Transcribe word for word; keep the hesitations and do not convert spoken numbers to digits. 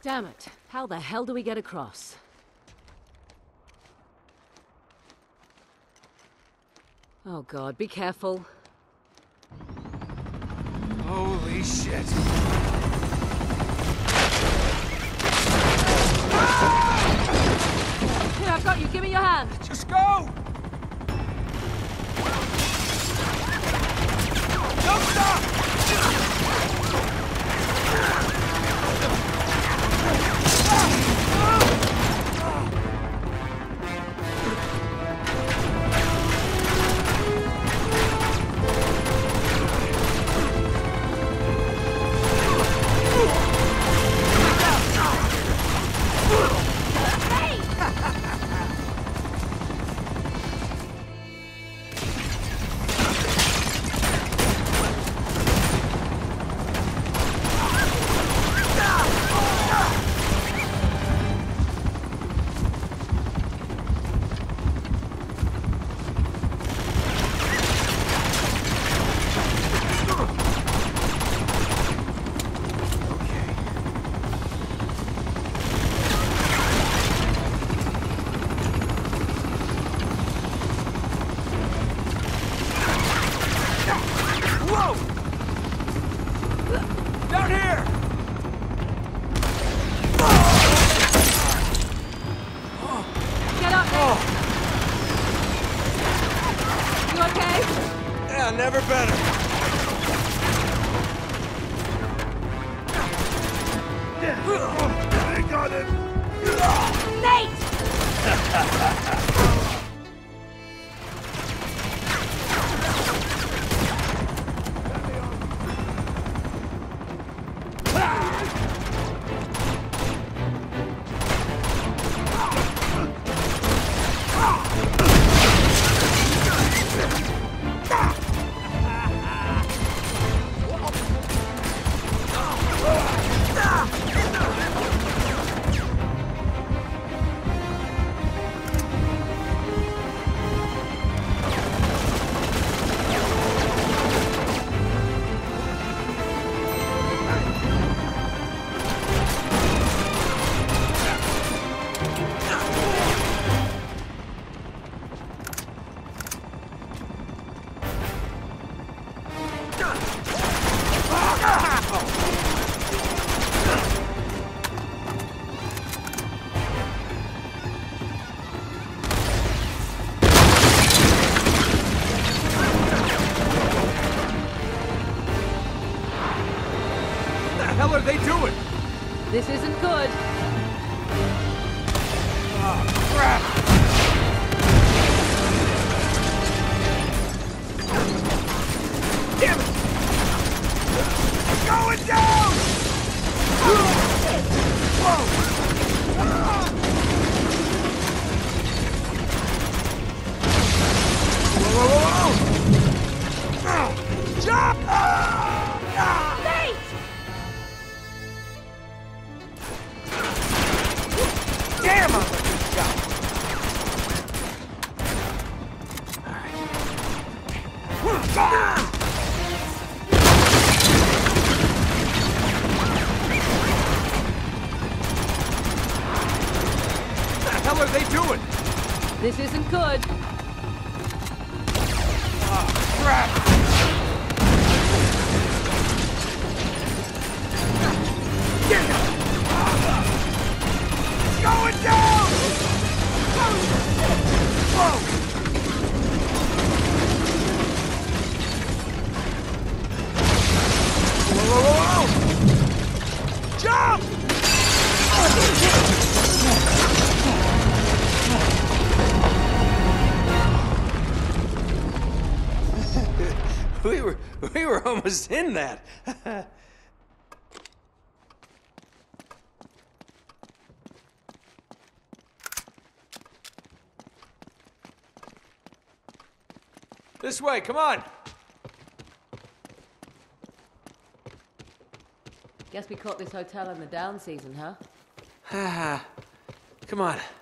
Damn it. How the hell do we get across? Oh god, be careful. Holy shit. Here, I've got you. Give me your hand. Just go! Don't stop! Down here! Get up, Nate! Oh. You okay? Yeah, never better. I got it! Nate! What the hell are they doing? This isn't good. Oh, crap! Damn it! Going down! Whoa! Whoa, whoa, whoa, whoa! Jump! Nate! Damn, I'm a good shot! Alright. What the hell are they doing? This isn't good. Oh, crap! Get it! It's going down! Whoa! Whoa, whoa, whoa, whoa! Jump! We were we were almost in that. This way, come on. Guess we caught this hotel in the down season, huh? Come on.